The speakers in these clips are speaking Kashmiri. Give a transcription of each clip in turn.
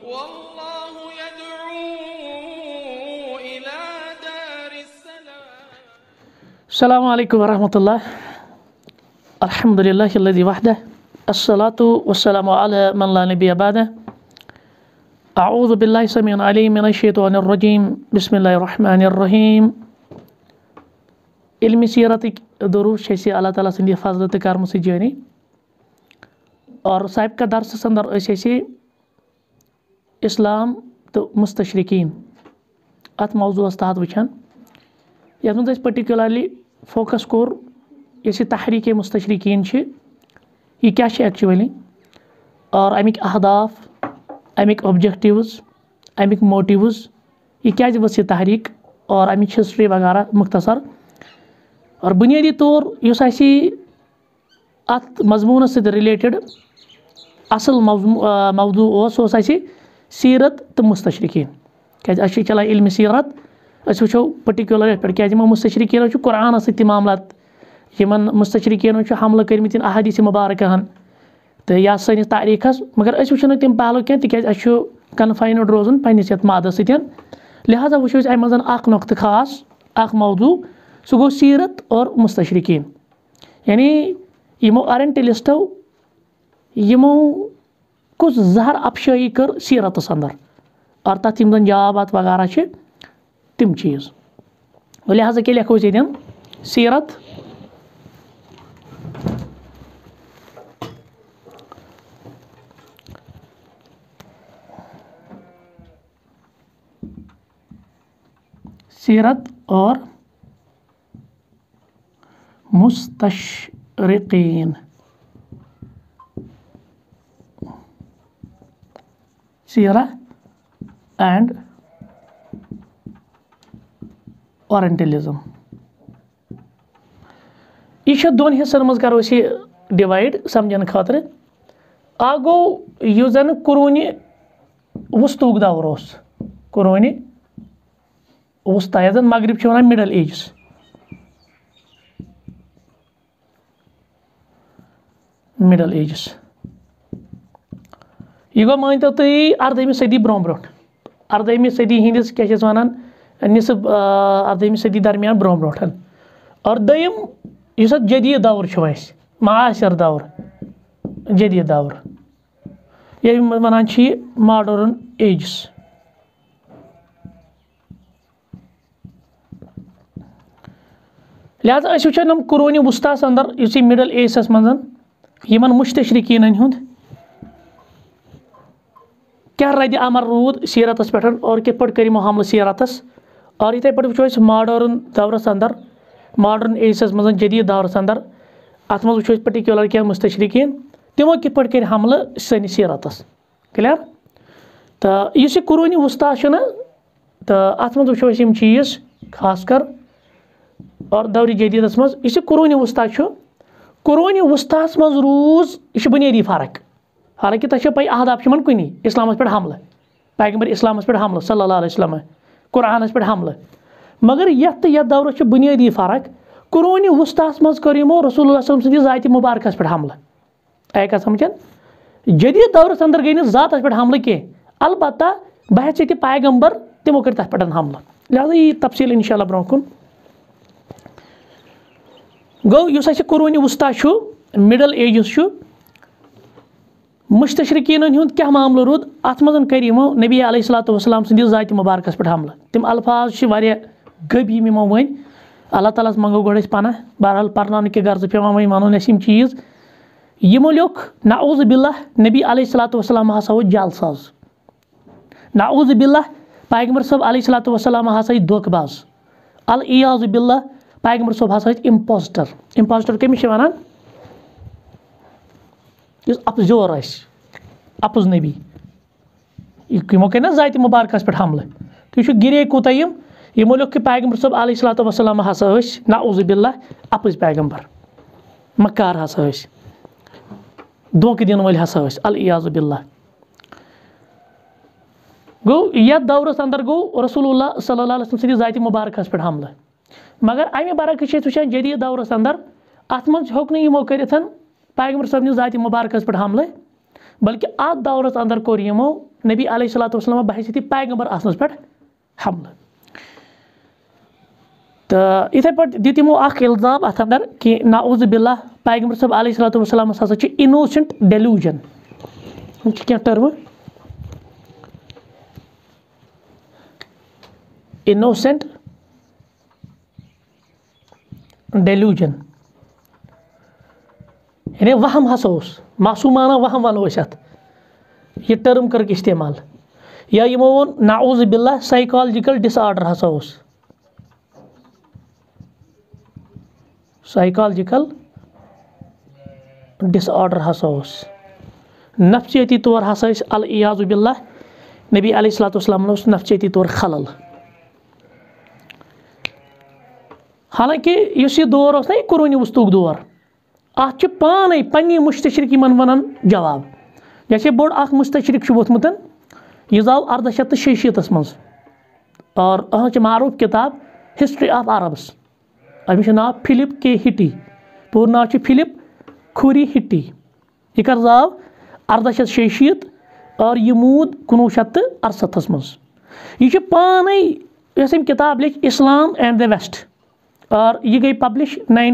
السلام علیکم ورحمۃ اللہ الحمد للہ الذی وحدہ الصلاۃ والسلام علی من لا نبی بعدہ اعوذ باللہ السمیع العلیم من الشیطان الرجیم بسم اللہ الرحمن الرحیم علمی سیرتک دروس چھِ اَسہِ اللہ تعالیٰ سٕنٛدِ فضلہٕ تہٕ کرمہٕ سۭتۍ جٲری اور سابقہ درسس اندر ٲسۍ أسۍ اسلام تہٕ مستشرقین اتھ موضوعس تحت وٕچھان یتھ منٛز أسۍ پٔٹِکیوٗلرلی فوکس کوٚر یۄس یہِ تحریٖک مستشرقین چھِ یہِ کیاہ چھِ ایکچُؤلی اور امیِکۍ اہداف امیِکۍ اوبجیکٹِوٕز امیِکۍ موٹِوٕز یہِ کیازِ ؤژھ یہِ تحریٖک اور امِچ ہسٹری وغیرہ مختصر اور بُنیٲدی طور یُس اَسہِ اتھ مضموٗنس سۭتۍ رِلیٹِڈ اصل موضوع اوس سُہ اوس اَسہِ سیٖرت تہٕ مستشرقین کیازِ اَسہِ چھِ چلان علمِ سیٖرت أسۍ وٕچھو پٔٹِکیوٗلر یتھ پٮ۪ٹھ کیازِ یِمو مستشرقیٖنو چھُ قرآنس سۭتۍ تہِ معاملات یِمن مستشرقیٖنو چھُ حملہٕ کٔرمٕتۍ احادیٖث مُبارکہن تہٕ یا سٲنِس تاریٖخس مگر أسۍ وٕچھو نہٕ تِم پہلو کینٛہہ تِکیازِ اَسہِ چھُ کنفاینٕڈ روزُن پننِس یتھ مادس سۭتۍ لہٰذا وٕچھو أسۍ امہِ منٛز اکھ نۄقطہٕ خاص اکھ موضوع سُہ گوٚو سیٖرت اور مستشرقین یعنی یِمو اورینٹلسٹو یِمو کُس زہر افشٲیی کٔر سیٖرتس انٛدر اور تتھ یِم زن جابات وغیرہ چھِ تِم چیٖز لہٰذا کیٛاہ لیکھو أسۍ ییٚتٮ۪ن سیٖرت سیٖرت اور مستشرقین سیرہ اینڈ اورینٹلزم یہ چھُ دۄن حصن منٛز کرو أسۍ یہِ ڈِوایڈ سمجھنہٕ خٲطرٕ اکھ گوٚو یُس زن قرونِ وسطوُک دور اوس قرونِ وسطی یتھ زن مغرب چھِ ونان مڈل ایجز یہِ گوٚو مٲنۍتو تُہۍ اردہمہِ صدی برونٛہہ برونٛٹھ اردہمہِ صدی ہِنٛدِس کیاہ چھِ أسۍ ونان نصف اردہمہِ صدی درمیان برونٛہہ برونٛٹھ اور دوٚیِم یُس اتھ جدیٖد دور چھُ اَسہِ معاصر دور جدیٖد دور ییٚمہِ ونان چھِ یہِ ماڈٲرٕن ایجٕس لہٰذا أسۍ وٕچھو یِم قرونِ وسطیٰ اندر یُس یہِ مڈل ایجَس منٛز یِمن مستشرقیٖنن ہُنٛد کیاہ ردِ عمل روٗد سیٖرتس پٮ۪ٹھ اور کِتھ پٲٹھۍ کٔر یِمو حملہٕ سیٖرتس اور یِتھے پٲٹھۍ وٕچھو أسۍ ماڈٲرٕن دورس انٛدر ماڈٲرٕن ایجَس منٛز جدیٖد دورس انٛدر اتھ منٛز وٕچھو أسۍ پٔٹِکیوٗلر کینٛہہ مستشرقیٖن تِمو کِتھ پٲٹھۍ کٔرۍ حملہٕ سٲنِس سیٖرتس کٕلیَر تہٕ یُس یہِ قرونِ وسطیٰ چھُنہ تہٕ اتھ منٛز وٕچھو أسۍ یِم چیٖز خاص کر اور دورِ جدیٖدس منٛز یُس یہِ قرونِ وسطیٰ چھُ قرونِ وسطیٰ ہس منٛز روٗز یہِ چھِ بُنیٲدی فرق حالانکہِ تۄہہِ چھو پاے اہداف چھِ یِمن کُنی اسلامس پٮ۪ٹھ حملہٕ پیغمبر اسلامس پٮ۪ٹھ حملہٕ صلی اللہ علیہ وسلم قرآنس پٮ۪ٹھ حملہٕ مگر یتھ تہٕ یتھ دورس چھِ بُنیٲدی فرق قرونِ وسطیٰ ہس منٛز کٔر یِمو رسول اللہ صلی اللہ علیہ وسلم سٕنٛدِس ذاتہِ مُبارکس پٮ۪ٹھ حملہٕ آیہِ کتھ سمجھن جدیٖد دورس انٛدر گٔے نہٕ ذاتس پٮ۪ٹھ حملہٕ کینٛہہ البتہ بحثیتہِ پیغمبر تِمو کٔرۍ تتھ پٮ۪ٹھ حملہٕ لہٰذا یی تفصیٖل انشاء اللہ برونٛہہ کُن گوٚو یُس اَسہِ قرونِ وسطیٰ چھُ مڈل ایجز چھُ مستشرقیٖنن ہُنٛد کیاہ معاملہٕ روٗد اتھ منٛز کٔرۍ یِمو نبی علیہ الصلوۃ والسلام سٕنٛدِس ذاتہِ مُبارکس پٮ۪ٹھ حملہٕ تِم الفاظ چھِ واریاہ گٔبۍ یِم یِمو ؤنۍ اللہ تعالیٰ ہس منٛگو گۄڈٕ أسۍ پناہ بہرحال پرناونہٕ کہِ غرضہٕ پیٚوان وۄنۍ ونُن اَسہِ یِم چیٖز یِمو لیوٚکھ نعوذ باللہ نبی علیہ الصلوۃ والسلام ہسا اوس جعلساز نعوذ باللہ پیغمبر صٲب علیہ الصلوۃ والسلام ہسا ٲسۍ دھوکہٕ باز العیاذ باللہ پیغمبر صٲب ہسا ٲسۍ امپوسٹر کٔمِس چھِ ونان یُس اپزور آسہِ اپُز نبی یِمو کٔرۍ نہ ذاتہِ مُبارکس پٮ۪ٹھ حملہٕ تُہۍ وٕچھِو گِرے کوٗتاہ یِمو لیوٚکھ کہِ پیغمبر صٲب علیہ الصلوۃ والسلام ہسا ٲسۍ نعوذ باللہ اپٕز پیغمبر مکار ہسا ٲسۍ دھوکہٕ دِنہٕ وٲلۍ ہسا ٲسۍ العیاذ باللہ گوٚو یتھ دورس انٛدر گوٚو رسول اللہ صلی اللہ علیہ وسلم سٕنٛدِس ذاتہِ مُبارکس پٮ۪ٹھ حملہٕ مگر امہِ برعکس چھِ أسۍ وٕچھان جدیٖد دورس انٛدر اتھ منٛز ہیوٚک نہٕ یِمو کٔرِتھ پیغمبر صٲبنِس ذاتہِ مُبارکس پٮ۪ٹھ حملہٕ بلکہِ اتھ دورس انٛدر کوٚر یِمو نبی علیہ الصلوۃ والسلام بحیثیت پیغمبر آسنس پٮ۪ٹھ حملہٕ تہٕ یِتھَے پٲٹھۍ دِتۍ یِمو اَکھ اِلزام اَتھ اَندَر کہِ نعوذ باللہ پیغمبر صٲب علیہ الصلوۃ والسلامَس ہسا چھِ اِنوسٮ۪نٛٹ ڈیلیوٗجن یِم چھِ کینٛہہ ٹٔرمہٕ اِنوسٮ۪نٛٹ ڈیلیوٗجن یعنی وہم ہسا اوس معصوٗمانہ وہم وَنو أسۍ اَتھ یہِ ٹٔرٕم کٔرٕکھ اِستعمال یا یِمو ووٚن نعوذ باللہ سایکالجِکل ڈِس آرڈر ہسا اوس سایکالجِکل ڈِس آرڈر ہسا اوس نفسیٲتی طور ہسا ٲسۍ العیاذ باللہ نبی علیہ الصلوۃ والسلامن اوس نفسیٲتی طور خلل حالانکہ یُس یہِ دور اوس نا یہِ قرونِ وسطوٗک دور اَتھ چھِ پانَے پنٛنی مُستشرق یِمن وَنان جواب جیسے بوٚڑ اکھ مُستشرق چھُ ووٚتھمُت یہِ زاو 1886 منٛز اور أہٕنٛز چھِ معروٗف کِتاب ہسٹری آف عربس أمِس چھُ ناو فِلِپ کے ہِٹی پوٗرٕ ناو چھُ فِلِپ کھوٗری ہِٹی یہِ کر زاو 1886 اور یہِ موٗد 1968 منٛز یہِ چھُ پانے یۄس أمۍ کِتاب لیٚچھ اسلام اینڈ دَ ویسٹ اور یہِ گٔے پبلِش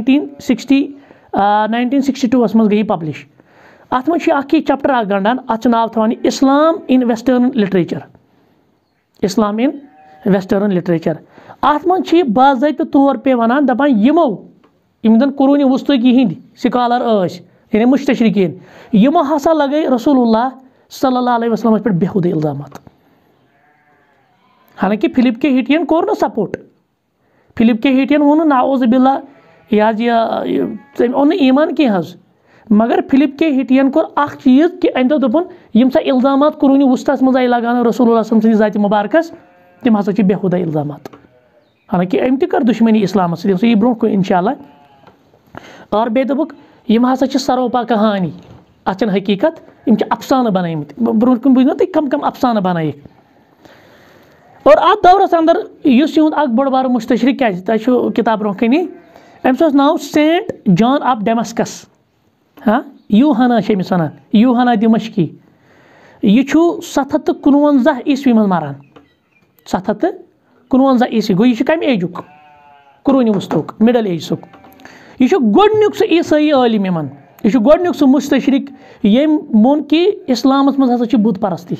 1962 منٛز گٔے یہِ پبلِش اَتھ منٛز چھُ اکھ یہِ چیپٹر اکھ گنٛڈان اَتھ چھُ ناو تھاوان یہِ Islam in Western literature Islam in Western literature اَتھ منٛز چھِ یہِ باضٲبطہٕ طور پے وَنان دَپان یِمو یِم زَن قرونِ وسطوٗکی ہِنٛدۍ سکالر ٲسۍ یعنی مُستشرقیٖن یِمو ہسا لگٲے رسول اللہ صلی اللہ علیہ وسلمس پٮ۪ٹھ بیہودٕ اِلزامات حالانکہِ فِلِپ کے ہِٹِین کوٚر نہٕ سپوٹ فِلِپ کے ہِٹِین ووٚن نہٕ نعوذ باللہ یہِ حظ یہِ تٔمۍ اوٚن نہٕ ایٖمان کینٛہہ حظ مگر فِلِپ کے ہِٹِین کوٚر اکھ چیٖز کہِ أمۍ دوٚپ دوٚپُن یِم سا اِلزامات قرونِ وسطس منٛز آیہِ لگاونہٕ رسول اللہ صلی اللہ علیہ وسلم سٕنٛدِس ذاتِ مُبارکس تِم ہسا چھِ بیہودہ اِلزامات حالانکہِ أمۍ تہِ کٔر دُشمنی اِسلامس سۭتۍ سُہ یی برونٛہہ کُن انشاء اللہ اور بیٚیہِ دوٚپُکھ یِم ہسا چھِ سروپا کہانی اَتھ چھَنہٕ حقیٖقت یِم چھِ افسانہٕ بنٲیمٕتۍ برونٛٹھ کُن بوٗزِو تُہۍ کم افسانہٕ بنٲیِکھ اور اَتھ دورس انٛدر یُس یِہُنٛد اکھ بوٚڑ بارٕ مُستشرق کیازِ تۄہہِ چھُو کِتاب برونٛہہ کَنی أمِس اوس ناو سینٹ جان آف ڈیمسکس یوٗحنا چھِ أمِس وَنان یوٗحنا دِمشقی یہِ چھُ 751 عیٖسوی منٛز مران 751 عیٖسوی گوٚو یہِ چھُ کمہِ ایجُک قرونِ وسطُک مِڈل ایجسُک یہِ چھُ گۄڈٕنیُک سُہ عیٖسٲیی عٲلِم یِمن یہِ چھُ گۄڈٕنیُک سُہ مُستشرق یٔمۍ ووٚن کہِ اِسلامس منٛز ہسا چھِ بُت پرستی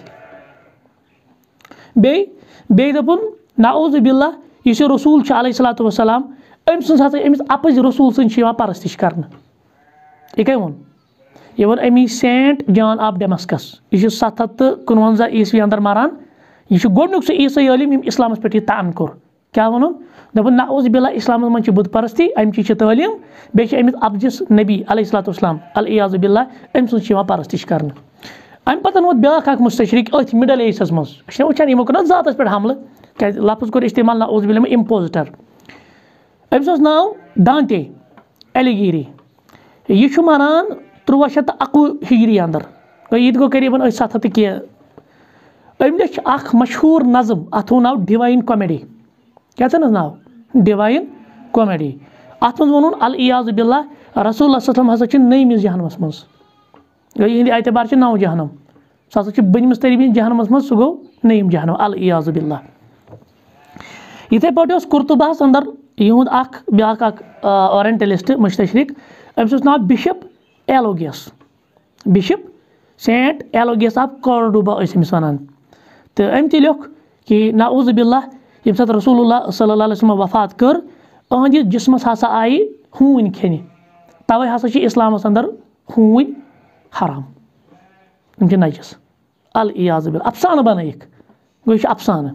بیٚیہِ دوٚپُن نعوذ باللہ یُس یہِ رسوٗل چھُ علیہ الصلوۃ والسلام أمۍ سٕنٛز ہسا أمِس اَپٕزۍ رسوٗل سٕنٛز چھِ یِوان پرستِش کرنہٕ یہِ کٔمۍ ووٚن یہِ ووٚن أمی سینٹ جان آف ڈیمسکس یہِ چھُ 751 عیٖسوی انٛدر مران یہِ چھُ گۄڈٕنیُک سُہ عیٖسٲیی عٲلِم یٔمۍ اِسلامس پٮ۪ٹھ یہِ طعن کوٚر کیٛاہ ووٚنُن دوٚپُن نعوذ باللہ اِسلامس منٛز چھِ بُت پرستی اَمچی چھِ تعلیٖم بیٚیہِ چھِ أمِس اَپزِس نبی علیہ الصلوۃ والسلام العیاذ باللہ أمۍ سٕنٛز چھِ یِوان پرستِش کرنہٕ اَمہِ پتہٕ ووت بیٛاکھ اکھ مُستشرق أتھۍ مِڈل ایجَس منٛز أسۍ چھِنہ وٕچھان یِمو کوٚر نہ ذاتس پٮ۪ٹھ حملہٕ کیازِ لفظ کوٚر اِستعمال نعوذ باللہ اِمپوزِٹر أمِس اوس ناو دانتے ایلیگیری یہِ چھُ مران 1321 ہِجری انٛدر یہِ تہِ گوٚو قریٖبن 700 تہٕ کینٛہہ أمۍ لیٚچھ اکھ مشہوٗر نظم اَتھ تھوٚو ناو ڈِوایِن کومیڈی کیٛاہ ژھٕنس ناو ڈِوایِن کومیڈی اَتھ منٛز ووٚنُن العیاذ باللہ رسول اللہ صلی اللہ علیہ وسلم ہسا چھِ نٔیمِس جہنمس منٛز گوٚو یِہنٛدِ اعتبار چھِ 9 جہنم سُہ ہسا چھُ بٔنمِس تٔرمِس جہنمس منٛز سُہ گوٚو نٔیِم جہنم العیاذ باللہ یِتھٕے پٲٹھۍ اوس قُرطُبہس انٛدر یِہُنٛد اکھ بیٛاکھ اکھ اورینٹلِسٹ مُستشرق أمِس اوس ناو بِشپ ایلوگیس بِشپ سینٹ ایلوگیس آف کارڈوبا ٲسۍ أمِس وَنان تہٕ أمۍ تہِ لیوٚکھ کہِ نعوذ باللہ ییٚمہِ ساتہٕ رسول اللہ صلی اللہ علیہ وسلم وفات کٔر أہنٛدِس جِسمس ہسا آیہِ ہوٗنۍ کھٮ۪نہِ تَوے ہسا چھِ اِسلامس انٛدر ہوٗنۍ حرام یِم چھِ نجس العیاذ باللہ افسانہٕ بنٲیِکھ گوٚو یہِ چھُ افسانہٕ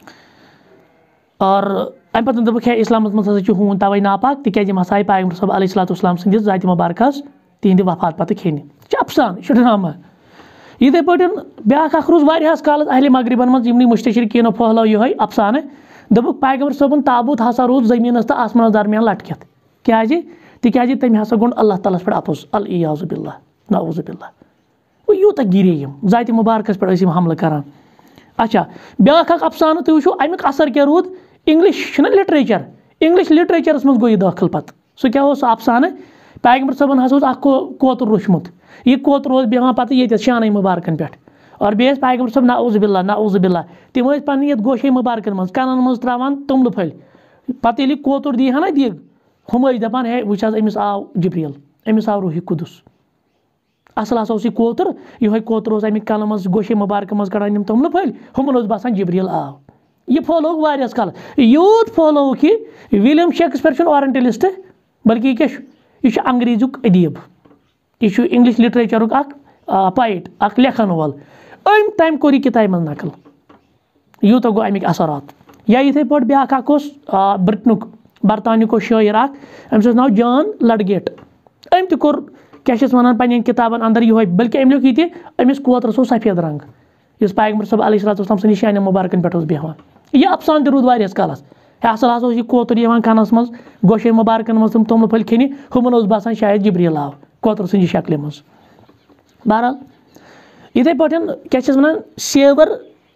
اور اَمہِ پتہٕ دوٚپُکھ ہے اِسلامس منٛز ہسا چھِ ہوٗنۍ تَوے ناپاک تِکیازِ یِم ہسا آیہِ پیغمبر صٲب علیہ الصلوۃ والسلام سٕنٛدِس ذاتِ مُبارکس تِہنٛدِ وفات پتہٕ کھٮ۪نہِ یہِ چھُ افسانہٕ یہِ چھُ ڈرامہ یِتھٕے پٲٹھۍ بیٛاکھ اکھ روٗز واریاہس کالس اہلِ مغربن منٛز یِمنٕے مُستشرقیٖنو پھٔہلٲو یِہوے افسانہٕ دوٚپُکھ پیغمبر صٲبُن تابوٗت ہسا روٗد زٔمیٖنس تہٕ آسمانس درمیان لٹکِتھ کیازِ تِکیازِ تٔمۍ ہسا گوٚنٛڈ اللہ تعالیٰ ہس پٮ۪ٹھ اپُز العیاذ باللہ نعوذ باللہ گوٚو یوٗتاہ گِرے یِم ذاتِ مُبارکس پٮ۪ٹھ ٲسۍ یِم حملہٕ کران اچھا بیٛاکھ اکھ افسانہٕ تُہۍ وٕچھِو امیُک اثر کیٛاہ روٗد انگلش چھُنہ لِٹریچر انگلش لِٹریچرس منٛز گوٚو یہِ دٲخل پتہٕ سُہ کیٛاہ اوس سُہ افسانہٕ پیغمبر صٲبن ہسا اوس اکھ کوتُر روچھمُت یہِ کوتُر اوس بیٚہوان پتہٕ ییٚتٮ۪تھ شانٕے مُبارکن پٮ۪ٹھ اور بیٚیہِ ٲسۍ پیغمبر صٲب نعوذ باللہ تِم ٲسۍ پَننہِ یَتھ گوشے مُبارکَن منٛز کَنَن منٛز ترٛاوان توٚملہٕ پھٔلۍ پَتہٕ ییٚلہِ کوتُر دی ہا نا دِگ ہُم ٲسۍ دَپان ہے وٕچھ حظ أمِس آو جبریٖل أمِس آو روحِ قُدُس اَصٕل ہسا اوس یہِ کوتُر یِہوے کوتُر اوس اَمِکۍ کَنہٕ منٛز گوشے مُبارکہٕ منٛز کَڑان یِم توٚملہٕ پھٔلۍ ہُمَن اوس باسان جبریٖل آو یہِ پھہلووُکھ واریاہَس کالَس یوٗت پھہلووُکھ یہِ وِلیَم شیکسپیر چھُنہٕ اورَنٹَلِسٹ بلکہِ یہِ کیاہ چھُ یہِ چھُ انگریزُک ادیٖب یہِ چھُ اِنگلِش لِٹریچَرُک اَکھ پایِٹ اَکھ لیکھَن وول تٔمۍ کوٚر یہِ کِتابہِ منٛز نقل یوٗتاہ گوٚو اَمِکۍ اثرات یا یِتھَے پٲٹھۍ بیٛاکھ اَکھ اوس برطانیُک اوس شٲعر اَکھ أمِس اوس ناو جان لَڈگیٹ أمۍ تہِ کوٚر کیاہ چھِ وَنان پنٛنٮ۪ن کِتابَن اَندَر یِہوے بلکہِ أمۍ لیوٚکھ یہِ تہِ أمِس کوترَس اوس سفید رنٛگ یُس پیغمبر صٲب علیہ الصلوٰتُ وَسلام سٕنٛدِ شانہِ مُبارکَن پٮ۪ٹھ اوس بیٚہوان یہِ اَفسانہٕ تہِ روٗد واریاہَس کالَس ہے اَصٕل ہسا اوس یہِ کوتُر یِوان کَنَس منٛز گوشے مُبارکَن منٛز تِم توٚملہٕ پھٔلۍ کھیٚنہِ ہُمَن اوس باسان شاید جبریٖل آو کوتُر سٕنٛدِ شکلہِ منٛز بہرحال یِتھَے پٲٹھۍ کیاہ چھِس وَنان سیور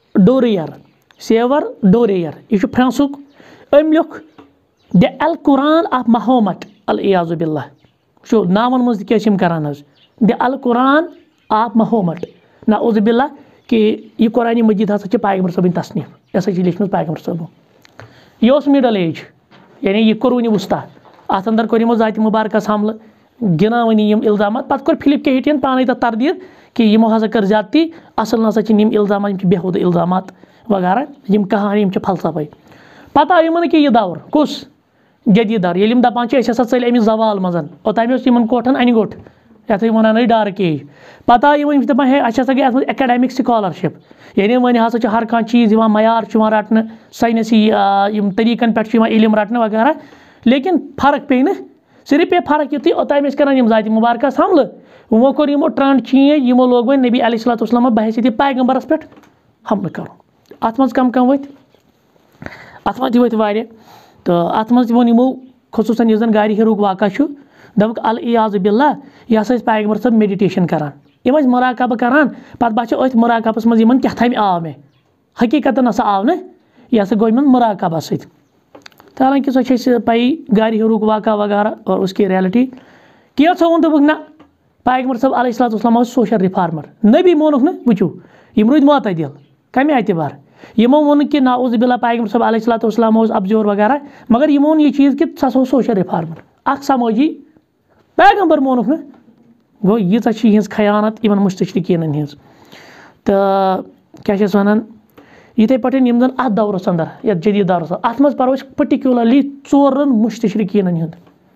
ڈوریَر یہِ چھُ فرٛانٛسُک أمۍ لیوٚکھ دِ القرآن آف مہومت العیاذُ باللہ وٕچھو ناوَن منٛز تہِ کیاہ چھِ یِم کَران حظ دِ القرآن آف مہومت نعوذ باللہ کہِ یہِ قرآنِ مجیٖد ہسا چھِ پیغمبر صٲبٕنۍ تصنیٖف یہِ ہسا چھِ لیٚچھمٕژ پیغمبر صٲبو یہِ اوس مِڈل ایج یعنی یہِ قرونِ وسطیٰ اَتھ اندر کوٚر یِمو ذاتِ مُبارکَس حملہٕ گِناوٲنی یِم الزامات پَتہٕ کوٚر فِلِپ کے ہِٹِیَن پانَے تَتھ تردیٖد کہِ یِمو ہسا کٔر زیادتی اَصٕل نَسا چھِنہٕ یِم الزامات یِم چھِ بیہودٕ الزامات وغیرہ یِم کہانی یِم چھِ فلسفے پَتہٕ آو یِمن کہِ یہِ دور کُس جدیٖد دور ییٚلہِ یِم دَپان چھِ أسۍ ہسا ژٔلۍ أمِس زوال منٛز اوٚتانۍ اوس یِمن کوٹھن اَنہِ گوٚٹ یَتھ وَنان ٲسۍ ڈارٕک ایج پَتہٕ آو یِمن دَپان ہے اَسہِ ہسا گٔے اَتھ منٛز ایکَڈیمِک سکالرشِپ یعنی وۄنۍ ہسا چھُ ہر کانٛہہ چیٖز یِوان معیار چھُ یِوان رَٹنہٕ ساینسی یِم طٔریٖقن پٮ۪ٹھ چھُ یِوان علم رَٹنہٕ وغیرہ لیکِن فرق پیٚیہِ نہٕ صرف پیٚیہِ فرق یُتُے اوٚتانۍ ٲسۍ کران یِم ذاتِ مُبارکَس حملہٕ وۄنۍ کوٚر یِمو ٹرٛنٛڈ چینٛج یِمو لوگ وۄنۍ نبی علیہ الصلوٰتُ وسلام بحیثیتِ پیغمبرس پٮ۪ٹھ حملہٕ کَرُن اَتھ منٛز کَم ؤتھۍ اَتھ منٛز تہِ ؤتھۍ واریاہ تہٕ اَتھ منٛز تہِ ووٚن یِمو خصوٗصن یُس زَن غارِ ہیٖروٗک واقعہ چھُ دوٚپُکھ العیاذُ باللہ یہِ ہسا ٲسۍ پیغمبر صٲب میڈِٹیشن کران یِم ٲسۍ مُراقبہٕ کران پَتہٕ باسیو أتھۍ مُراقبس منٛز یِمن کیٛاہ تھامہِ آو مےٚ حقیٖقتن ہسا آو نہٕ یہِ ہسا گوٚو یِمن مُراقبس سۭتۍ تہٕ حالانکہِ سۄ چھِ اَسہِ پَیی غارِ ہیٖروٗک واقعہ وغیرہ اور اس کی ریلٹی کینٛژھو ووٚن دوٚپُکھ نہ پیغمبر صٲب علیہ الصلوٰتُ وسلام اوس سوشل رِفارمر نبی مونُکھ نہٕ وٕچھِو یِم روٗدۍ معتدل کَمہِ اعتبار یِمو ووٚن کہِ نعوذ باللہ پیغمبر صٲب علیہ الصلوٰتُ وسلام اوس ابزور وغیرہ مگر یِمو ووٚن یہِ چیٖز کہِ سُہ ہسا اوس سوشل رِفارمر اکھ سمٲجی پیغمبر مونُکھ نہٕ گوٚو ییٖژاہ چھِ یِہٕنٛز خیانت یِمن مستشرقیٖنن ہِنٛز تہٕ کیاہ چھِ اَتھ وَنان یِتھَے پٲٹھۍ یِم زَن اَتھ دورَس اندر یَتھ جدیٖد دورَس اَتھ منٛز پَرو أسۍ پٔٹِکیوٗلرلی 4 مستشرقیٖنن ہُنٛد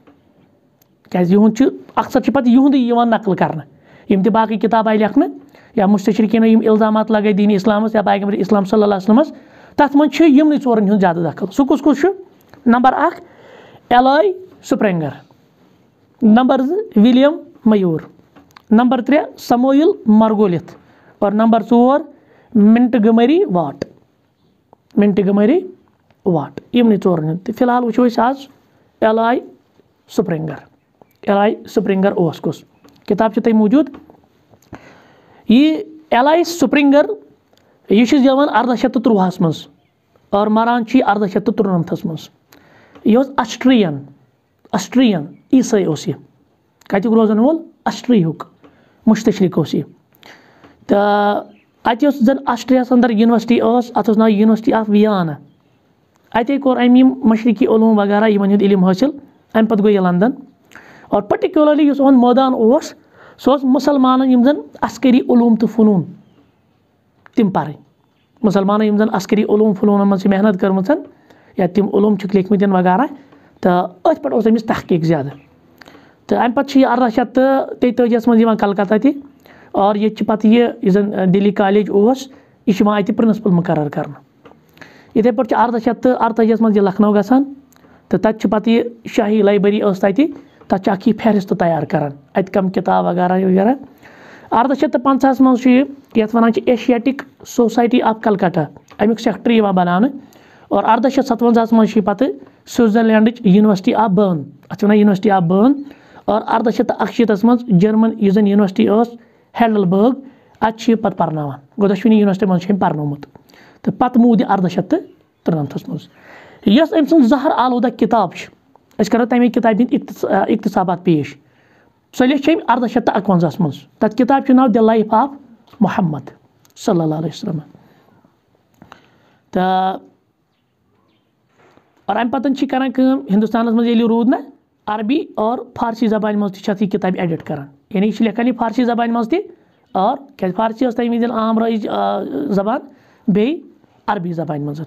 کیازِ یِہُنٛد چھُ اکثر چھِ پَتہٕ یِہُنٛدُے یِوان نقل کرنہٕ یِم تہِ باقٕے کِتاب آیہِ لیکھنہٕ یا مستشرقیٖنو یِم الزامات لگٲے دیٖنِ اِسلامَس یا پیغمبر اسلام صلی اللہ علیہ وسلمس تَتھ منٛز چھُ یِمنٕے 4 ہُنٛد زیادٕ دخل سُہ کُس چھُ number 1 Aloys Sprenger number 2 William Muir number 3 Samuel Margoliouth اور نمبر 4 منٹگمری واٹ یِمنٕے 4 ہُنٛد تہٕ فِلحال وٕچھو أسۍ آز ایلاے سپرنگر اوس کُس کِتاب چھِ تۄہہِ موٗجوٗد یہِ ایلاے سپرنگر یہِ چھُ زٮ۪وان 1813 منٛز اور مران چھُ یہِ 1893 منٛز یہِ اوس اسٹریَن عیٖسٲے اوس یہِ کَتیُک روزن وول اسٹریہُک مستشرق اوس یہِ تہٕ اَتہِ اوس زَن آسٹریاہَس اندر یونیورسٹی ٲس اَتھ اوس ناو یونیورسٹی آف وِیانا اَتے کوٚر أمۍ یِم مشرقی علوٗم وغیرہ یِمن ہُنٛد علم حٲصِل اَمہِ پَتہٕ گوٚو یہِ لندن اور پٔٹِکیوٗلرلی یُس یِہُنٛد مٲدان اوس سُہ اوس مُسلمانن یِم زَن عسکری علوٗم تہٕ فنوٗن تِم پَرٕنۍ مُسلمانن یِم زَن عسکری علوٗم فنوٗنن منٛز چھِ محنت کٔرمٕژ یا تِم علوٗم چھِکھ لیکھمٕتۍ وغیرہ تہٕ أتھۍ پٮ۪ٹھ اوس أمِس تحقیٖق زیادٕ تہٕ اَمہِ پَتہٕ چھُ یہِ 1843 منٛز یِوان کلکتہ تہِ اور ییٚتہِ چھِ پَتہٕ یُس زَن دِلی کالیج اوس یہِ چھُ یِوان اَتہِ پرنسپل مُقرر کرنہٕ یِتھَے پٲٹھۍ چھُ 1848 منٛز یہِ لکھنو گژھان تہٕ تَتہِ چھُ پَتہٕ یہِ شاہی لایبرٔری ٲس تَتہِ تَتھ چھُ اکھ یہِ فہرست تیار کران اَتہِ کَم کِتاب وغیرہ 1850 منٛز چھُ یہِ یَتھ وَنان چھِ ایشیاٹِک سوسایٹی آف کلکٹہ اَمیُک سیکٹری یِوان بناونہٕ اور 1857 منٛز چھُ یہِ پَتہٕ سوئٹزرلینڈٕچ یونیورسٹی آف بٲرن اَتھ چھِ وَنان یونیورسٹی آف بٲرن اور 1861 منٛز جرمن یُس زَن یونیورسٹی ٲس ہیڈلبرگ اَتہِ چھِ یہِ پَتہٕ پرناوان گوٚو دۄشوٕنی یونیورسٹی منٛز چھُ أمۍ پرنومُت تہٕ پَتہٕ موٗد یہِ 1893 منٛز یۄس أمۍ سٕنٛز زہر آلوٗدہ کِتاب چھِ أسۍ کَرو تَمے کِتابہِ ہِنٛدۍ اِقتِصابات پیش سۄ لیٚچھ أمۍ 1851 منٛز تَتھ کِتابہِ چھُ ناو دِ لایف آف محمد صلی اللہ علیہ وسلم تہٕ اور اَمہِ پَتہٕ چھِ کَران کٲم ہِندُستانَس منٛز ییٚلہِ روٗد نہ عربی اور فارسی زبانہِ منٛز تہِ چھِ اَتھ یہِ کِتاب ایڈِٹ کَران یعنی یہِ چھِ لیکھان یہِ فارسی زبانہِ منٛز تہِ اور کیٛازِ فارسی ٲس تَمہِ وِزِ عام رٲیِج زبان بیٚیہِ عربی زبانہِ منٛز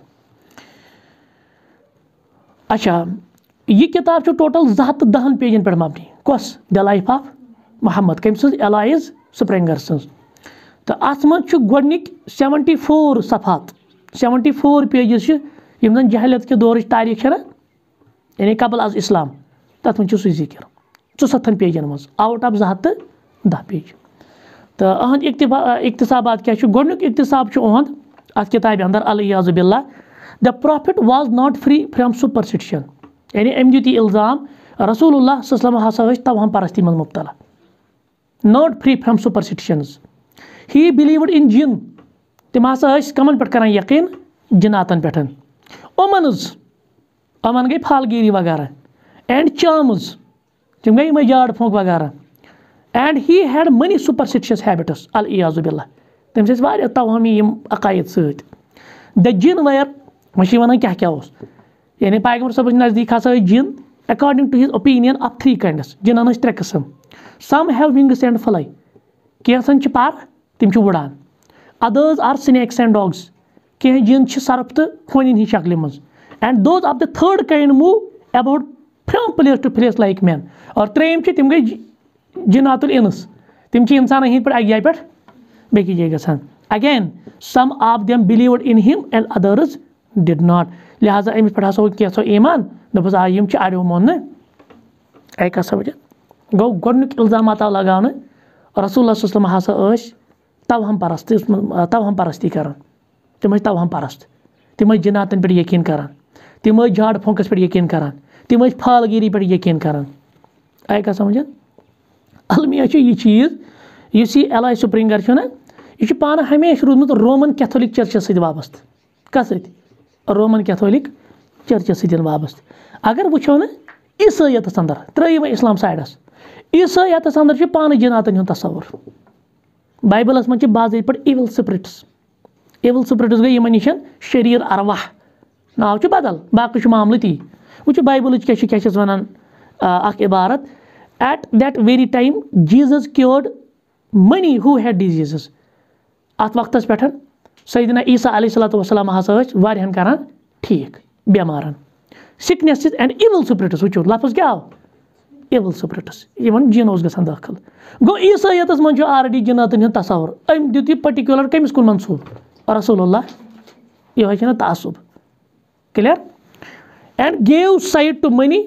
اچھا یہِ کِتاب چھِ ٹوٹل 210 پیجن پٮ۪ٹھ مبنی کۄس دَ لایف آف محمد کٔمۍ سٕنٛز ایلایز سپرنگر سٕنٛز تہٕ اَتھ منٛز چھُ گۄڈنِکۍ 74 صفحات 74 پیجز چھِ یِم زَن جہلیت کہِ دورٕچ تاریٖخ چھےٚ نہ یعنی قبل از اسلام تَتھ منٛز چھُ سُہ ذِکر 64 پیجن منٛز آوُٹ آف 210 پیج تہٕ أہنٛدۍ اقتصابات کیٛاہ چھُ گۄڈنیُک اقتصاب چھُ اُہُنٛد اَتھ کِتابہِ اندر الیاذ باللہ the prophet was not free from superstition یعنی أمۍ دیُت یہِ الزام رسول اللہ صلی اللہ علیہ وسلم ہسا ٲسۍ توہم پرستی منٛز مُبتلا not free from superstitions he believed in jinn تِم ہسا ٲسۍ کَمن پٮ۪ٹھ کران یقیٖن جِناتن پٮ۪ٹھ یِمن گٔے فالگیری وغیرہ اینڈ چامٕز تِم گٔے یِمے جاڈ پھونٛک وغیرہ and he had many superstitious habits الیاذ باللہ تٔمِس ٲسۍ واریاہ توہمی یِم عقایِد سۭتۍ د جِن ویر وۄنۍ چھِ وَنان کیٛاہ کیٛاہ اوس یعنی پیغمبر صٲبَس نزدیٖک ہسا ٲسۍ jinn according to his opinion of 3 kinds جِنن ٲسۍ 3 قٕسم سم ہیو وِنگٕس اینڈ فلے کینٛژن چھِ پر تِم چھِ وُڑان others are snakes and dogs کینٛہہ جِن چھِ سرپ تہٕ ہونٮ۪ن ہِنٛدِ شکلہِ منٛز and those of the 3rd kind move about from place to place like men or 3یِم چھِ تِم گٔے جِنات الانس تِم چھِ اِنسانن ہِنٛدۍ پٲٹھۍ اکہِ جایہِ پٮ۪ٹھ بیٚکِس جایہِ گژھان again some of them believed in him and others did not لہٰذا أمِس پٮ۪ٹھ ہسا اوس کینٛژھو ایٖمان دوٚپُس آ یِم چھِ اَڑیو موننہٕ آیہِ کَتھ سمجھ گوٚو گۄڈنیُک الزامات آو لگاونہٕ رسول اللہ صلی اللہ علیہ وسلم ہسا ٲسۍ توہم پرستی کران تِم ٲسۍ توہم پرست تِم ٲسۍ جِناتن پٮ۪ٹھ یقیٖن کران تِم ٲسۍ جاڈ پھونٛکس پٮ۪ٹھ یقیٖن کران تِم ٲسۍ فالگیری پٮ۪ٹھ یقیٖن کران آیہِ کَتھ سمجھ المیہ چھُ یہِ چیٖز یُس یہِ ایلاے سپرنگر چھُ نہ یہِ چھُ پانہٕ ہمیشہِ روٗدمُت رومن کیتھولِک چرچس سۭتۍ وابستہٕ کَتھ سۭتۍ رومن کیتھولِک چرچس سۭتۍ وابستہٕ اگر وٕچھو نہ عیٖسٲیتس انٛدر ترٛٲیِو وۄنۍ اسلام سایڈس عیٖسٲیتس انٛدر چھُ پانہٕ جِناتن ہُنٛد تصوُر بایبلس منٛز چھِ باضٲبطہٕ پٲٹھۍ اِوٕل سپرٹٕس گٔے یِمن نِش شریٖر ارواح ناو چھُ بدل باقٕے چھُ معاملہٕ تی وٕچھو بایبلٕچ کیٛاہ چھِس وَنان اکھ عبارت at that very time Jesus cured many who had diseases اَتھ وقتس پٮ۪ٹھ سیدنا عیٖسا علیہ صلاتُ وسلام ہسا ٲسۍ واریاہن کران ٹھیٖک بٮ۪مارن سِکنیسز اینڈ اِوٕل سپرٹٕس وٕچھو لفظ کیٛاہ آو اِوٕل سپرٹٕس یِمن جِن اوس گژھان دٲخل گوٚو عیٖسٲیتس منٛز چھُ آلریڈی جِناتن ہُنٛد تصوُر أمۍ دیُت یہِ پٔٹِکیوٗلر کٔمِس کُن منصوٗب رسول اللہ یِہوے چھِ نہ تعصُب clear and give sight to many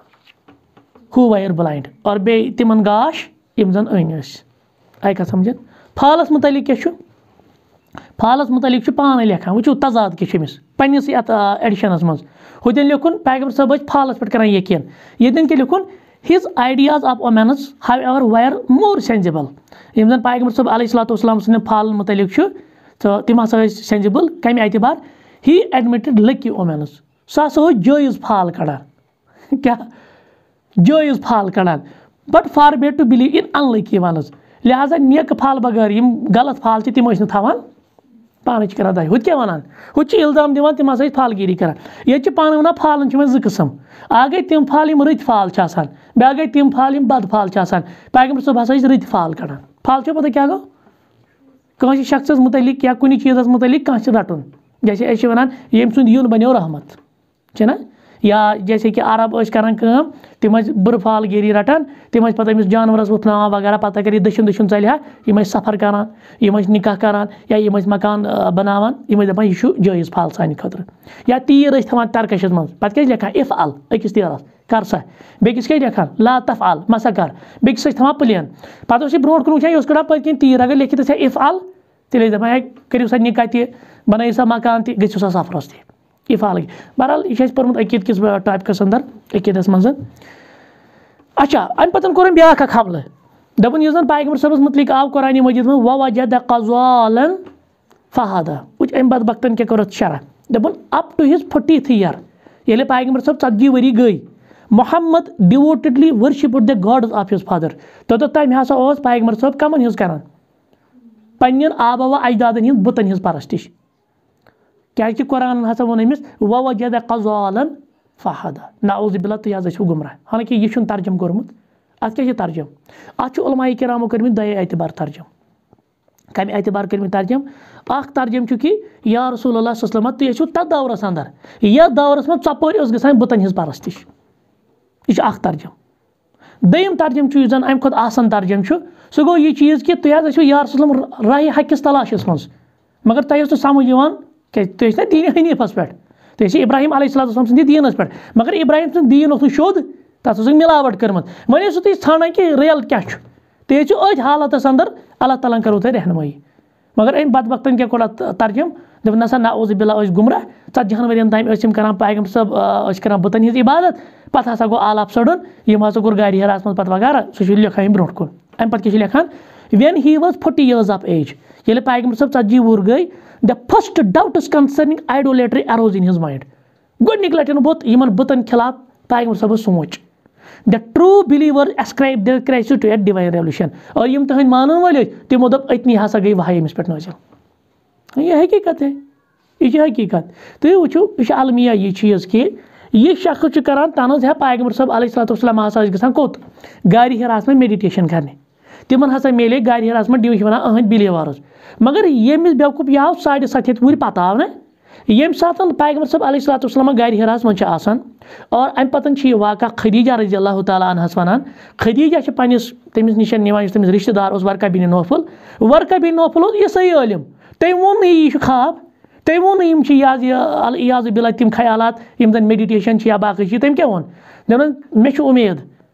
who were blind اور بیٚیہِ تِمن گاش یِم زن أنۍ ٲسۍ آیہِ کَتھ سمجھ فالس مُتعلِق کیٛاہ چھُ فالس مُتعلِق چھُ پانے لیکھان وٕچھو تضاد کیٛاہ چھُ أمِس پننِسٕے اَتھ ایڈِشنس منٛز ہُتٮ۪ن لیوٚکھُن پیغمبر صٲب ٲسۍ فالس پٮ۪ٹھ کران یقیٖن ییٚتٮ۪ن کیٛاہ لیوٚکھُن his ideas of women however ویر مور سینزِبل یِم زن پیغمبر صٲب علیہ صلاتُ وسلام سٕنٛدٮ۪ن فالن مُتعلِق چھُ تہٕ تِم ہسا ٲسۍ سینزِبل کمہِ اعتبار ہی ایڈمِٹِڈ لکی وومینٕز سُہ ہسا اوس جٲیز فال کڑان کیٛاہ جٲیز فال کڑان but forbade to believe in unlucky ones لہٰذا نیکہٕ فال بغٲر یِم غلط فال چھِ تِم ٲسۍ نہٕ تھاوان پانے چھِ کران داے ہُتہِ کیٛاہ وَنان ہُتہِ چھِ الزام دِوان تِم ہسا ٲسۍ فالگیری کران ییٚتہِ چھِ پانہٕ وَنان فالن چھِ وۄنۍ 2 قٕسم اکھ گٔے تِم فال یِم رٕتۍ فال چھِ آسان بیٛاکھ گٔے تِم فال یِم بد فال چھِ آسان پیغمبر صٲب ہسا ٲسۍ رٕتۍ فال کڑان فال چھو پتہ کیٛاہ گوٚو کٲنٛسہِ شخصس مُتعلِق یا کُنہِ چیٖزس مُتعلِق کانٛہہ چھِ رٹُن جیسے أسۍ چھِ وَنان ییٚمہِ سُنٛد یُن بنیو رحمت چھُنہ یا جیسے کہِ عرب ٲسۍ کران کٲم تِم ٲسۍ بُرٕ فالگیری رٹان تِم ٲسۍ پتہٕ أمِس جانورس وُپھناوان وغیرہ پتہٕ اگر یہِ دٔچھُن ژلہِ ہا یِم ٲسۍ سفر کران یِم ٲسۍ نکاح کران یا یِم ٲسۍ مکان بناوان یِم ٲسۍ دپان یہِ چھُ جٲیز فال سانہِ خٲطرٕ یا تیٖر ٲسۍ تھاوان ترکشس منٛز پتہٕ کیٛاہ ٲسۍ لیکھان اف ال أکِس تیٖرس کر سا بیٚکِس کیٛاہ لیکھان لا تف ال مسا کر بیٚکِس ٲسۍ تھاوان پٕلین پتہٕ اوس یہِ برونٛٹھ کُن وٕچھان یہِ اوس کڑان پٔتۍ کِنۍ تیٖر اگر لیکھِتھ ٲسۍ ہا اف ال تیٚلہِ ٲسۍ دپان ہے کٔرِو سا نکاح تہِ بنٲیِو سا مکان تہِ گٔژھِو سا سفرس تہِ یہِ فالگی بہرحال یہِ چھُ اَسہِ پوٚرمُت عقیٖد کِس ٹاپِکس انٛدر عقیٖدس منٛز اچھا امہِ پتہٕ کوٚر أمۍ بیاکھ اکھ حملہٕ دوٚپُن یُس زن پیغمبر صٲبس مُتعلِق آو قرآنِ مجیٖد منٛز ووجد قضالن فہادا وٕچھ أمۍ بدبختن کیٛاہ کوٚر اتھ شرح دوٚپُن up to his 40th year ییٚلہِ پیغمبر صٲب 40 ؤری گٔے محمد devotedly worshipped the gods of his father توٚتتھ تام ہسا اوس پیغمبر صٲب کمن ہِنٛز کران پنٛنٮ۪ن آبا و اجدادن ہِنٛز بُتن ہِنٛز پرستش کیٛازِ قرآن ہسا ووٚن أمِس ووجدک ضالًا فہدا نعوذ باللہ تُہۍ حظ ٲسِو گُمراہ حالانکہِ یہِ چھُنہٕ ترجم کوٚرمُت اَتھ کیٛاہ چھِ ترجم اَتھ چھُ علماء کرامو کٔرمٕتۍ دۄیے اعتبار ترجم کَمہِ اعتبار کٔرمٕتۍ ترجم اکھ ترجم چھُ کہِ یا رسول اللہ صلی اللہ علیہ وسلم تُہۍ ٲسِو تتھ دورس انٛدر یتھ دورس منٛز ژۄپٲرۍ ٲس گژھان بُتن ہِنٛز پرستش یہِ چھُ اکھ ترجم دوٚیِم ترجم چھُ یُس زن امہِ کھۄتہٕ آسان ترجم چھُ سُہ گوٚو یہِ چیٖز کہِ تُہۍ حظ ٲسِو یا رسول اللہ راہہِ حقِس تلاشس منٛز مگر تۄہہِ اوس نہٕ سمجھ یِوان کیٛازِ تُہۍ ٲسۍ نا دیٖنہِ حنیٖفس پٮ۪ٹھ تُہۍ ٲسِو ابراہیم علیہ الصلوۃ والسلام سٕنٛدِ دیٖنس پٮ۪ٹھ مگر ابراہیم سُنٛد دیٖن اوس نہٕ شوٚد تتھ ٲسٕکھ مِلاوٹ کٔرمٕژ وۄنۍ ٲسِو تُہۍ ژھانڈان کہِ رِیل کیٛاہ چھُ تُہۍ ٲسِو أتھۍ حالتس انٛدر اللہ تعالیٰ ہن کٔرٕو تۄہہِ رہنمٲیی مگر أمۍ بدبختن کیٛاہ کوٚر اَتھ ترجم دوٚپ نسا نعوذ باللہ ٲسۍ گُمراہ 40 ؤرین تام ٲسۍ یِم کران پیغمبر صٲب ٲسۍ کران بُتن ہِنٛز عبادت پتہٕ ہسا گوٚو عالاب ژھٕڑُن یِم ہسا کوٚر گاڑِ ہراس منٛز پتہٕ وغیرہ سُہ چھُ لیکھان یِم برونٛٹھ کُن امہِ پتہٕ کیٛاہ چھِ لیکھان when he was 40 years of age ییٚلہِ پیغمبر صٲب 40 وُہُر گٔے the first doubts concerning idolatry arose in his mind گۄڈنِکۍ لٹہِ بوٚت یِمن بُتن خِلاف پیغمبر صٲبس سونٛچ the true believers ascribe their crisis to a divine revelation اور یِم تٕہنٛدۍ مانن وٲلۍ ٲسۍ تِمو دوٚپ أتنی ہسا گٔے وحی أمِس پٮ۪ٹھ نٲزِل یہِ حقیٖقت ہے یہِ چھِ حقیٖقت تُہۍ وٕچھِو یہِ چھُ المیہ یہِ چیٖز کہِ یہِ شخص چھُ کران تنظ ہے پیغمبر صٲب علیہ الصلوۃ والسلام ہسا ٲسۍ گژھان کوٚت گارِ ہِراس منٛز میڈِٹیشن کرنہِ تِمن ہسا میلے گارِ ہِراس منٛز ڈِوِجن وَنان أہٕنٛدۍ بِلیٖوٲرٕز مگر ییٚمِس بیوقوٗف یہِ آو 750 وُہٕرۍ پتہٕ آو نہ ییٚمہِ ساتہٕ پیغمبر صٲب علیہ الصلوۃ والسلام گارِ ہِراس منٛز چھِ آسان اور امہِ پتہٕ چھِ یہِ واقعہ خدیجہ رضی اللہ تعالیٰ عنہَس وَنان خدیجہ چھِ پننِس تٔمِس نِش نِوان یُس تٔمِس رِشتہٕ دار اوس ورقہ بِن نوفل ورقہ بِن نوفل اوس عیٖسٲیی عٲلِم تٔمۍ ووٚن نہٕ یہِ چھُ خواب تٔمۍ ووٚن نہٕ یِم چھِ یاض بِلّہ تِم خیالات یِم زن میڈِٹیشن چھِ یا باقٕے چھِ تٔمۍ کیٛاہ ووٚن دَپان مےٚ چھُ اُمید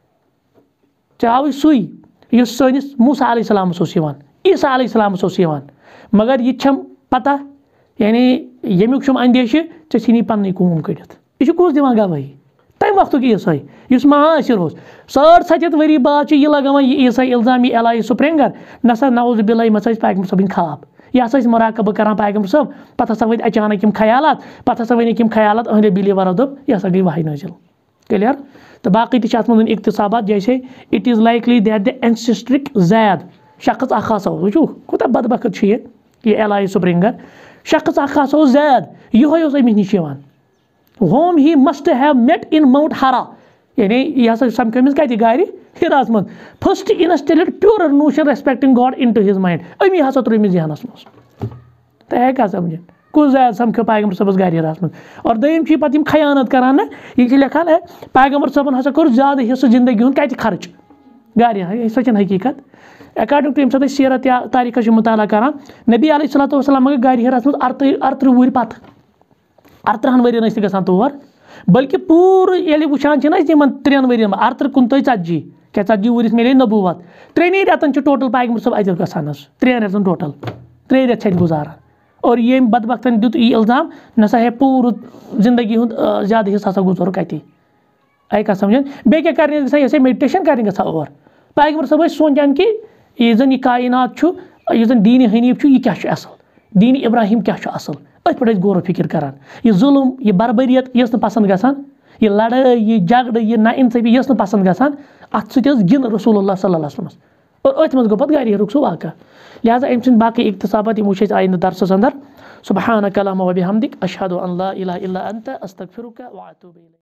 ژےٚ آوٕے سُے یُس سٲنِس موسیٰ علیہ السلامس اوس یِوان عیٖسیٰ علیہ السلامس اوس یِوان مگر یہِ تہِ چھَم پتہ یعنی ییٚمیُک چھُم اندیشہِ ژےٚ ژھٕنی پننٕے کٲم کٔڑِتھ یہِ چھُ کُس دِوان گوٲہی تمہِ وقتُک عیٖسٲیی یُس معاصر اوس 750 ؤری بعد چھُ یہِ لگاوان یہِ عیٖسٲیی الزام یہِ الہی سپرنگر نسا نعوذ باللہ یِم ہسا ٲسۍ پیغمبر صٲبٕنۍ خواب یہِ ہسا ٲسۍ مراقبہٕ کران پیغمبر صٲب پتہٕ ہسا ؤتھۍ اچانک یِم خیالات پتہٕ ہسا ؤنِکھ یِم خیالات أہنٛدیو بِلیٖوَرو دوٚپ یہِ ہسا گٔے وحی نٲزِل کٕلیَر تہٕ باقٕے تہِ چھِ اَتھ منٛز اِقتِصابات جیسے it is likely that the ascetic Zaid شخص اکھ ہسا اوس وٕچھو کوٗتاہ بدبخت چھُ یہِ الہی سپرنگر شخص اکھ ہسا اوس زید یِہوے اوس أمِس نِش یِوان home he must have met on Mount Hira یعنی یہِ ہسا سمکھیو أمِس کتہِ گارِ ہِراس منٛز first instilled purer notion respecting God into his mind أمی ہسا ترٛوو أمِس ذہنس منٛز تۄہہِ ہیٚکا سمجھِتھ کُس زید سمکھیو پیغمبر صٲبس گارِ ہِراس منٛز اور دوٚیِم چھِ یہِ پتہٕ یِم خیانت کران نہ یہِ چھِ لیکھان پیغمبر صٲبن ہسا کوٚر زیادٕ حصہٕ زندگی ہُنٛد کتہِ خرچ گارِ سۄ چھنہٕ حقیٖقت اکاڈنگ ٹو ییٚمہِ ساتہٕ أسۍ سیرت یا تاریٖخس چھِ مُطالعہ کران نبی علیہ الصلوۃ والسلام گٔے گارِ ہِراس منٛز 38 وُہٕرۍ پتہٕ 38 ؤرین ٲسۍ نہٕ گژھان تور بلکہِ پوٗرٕ ییٚلہِ وٕچھان چھِنہ أسۍ یِمن 3 ؤرین 38 کُنتٲجی 40 کیٛاہ 40 وُہرِس میلے نبوٗوت 3 رٮ۪تن چھِ ٹوٹل پیغمبر صٲب اَتہِ گژھان حظ 3 رٮ۪تن ٹوٹل 3 رٮ۪تھ چھِ اَتہِ گُزاران اور ییٚمۍ بدبختن دیُت یہِ الزام نسا ہے پوٗرٕ زندگی ہُنٛد زیادٕ حصہٕ ہسا گُزورُکھ اَتی آیہِ کَتھ سمجھن بیٚیہِ کیٛاہ کرنہِ ٲسۍ گژھان یہِ ٲسۍ میڈِٹیشن کرنہِ گژھان اور پیغمبر صٲب ٲسۍ سونٛچان کہِ یُس زن یہِ کاینات چھُ یُس زن دیٖنہِ حنیٖف چھُ یہِ کیٛاہ چھُ اصل دیٖنہِ ابراہیم کیٛاہ چھُ اصل أتھۍ پٮ۪ٹھ ٲسۍ غورو فِکر کران یہِ ظُلم یہِ بربٔریت یہِ ٲس نہٕ پسنٛد گژھان یہِ لڑٲے یہِ جگڑٕ یہِ نا اِنصٲفی یہِ ٲس نہٕ پسنٛد گژھان اَتھ سۭتۍ ٲس گِنٛد رسول اللہ صلی اللہ علیہ وسلمس اور أتھۍ منٛز گوٚو پتہٕ گارِ ہِرُک سُہ واقعہ لہٰذا أمۍ سٕنٛدۍ باقٕے اِقتِصابات یِم وٕچھ اَسہِ آیِندٕ درسس انٛدر سبحانک اللہُمَّ وبحمدک اشہدُ ان لا اِلہَ اِلا انتَ استغفِرُکَ واتوٗبُ اِلیک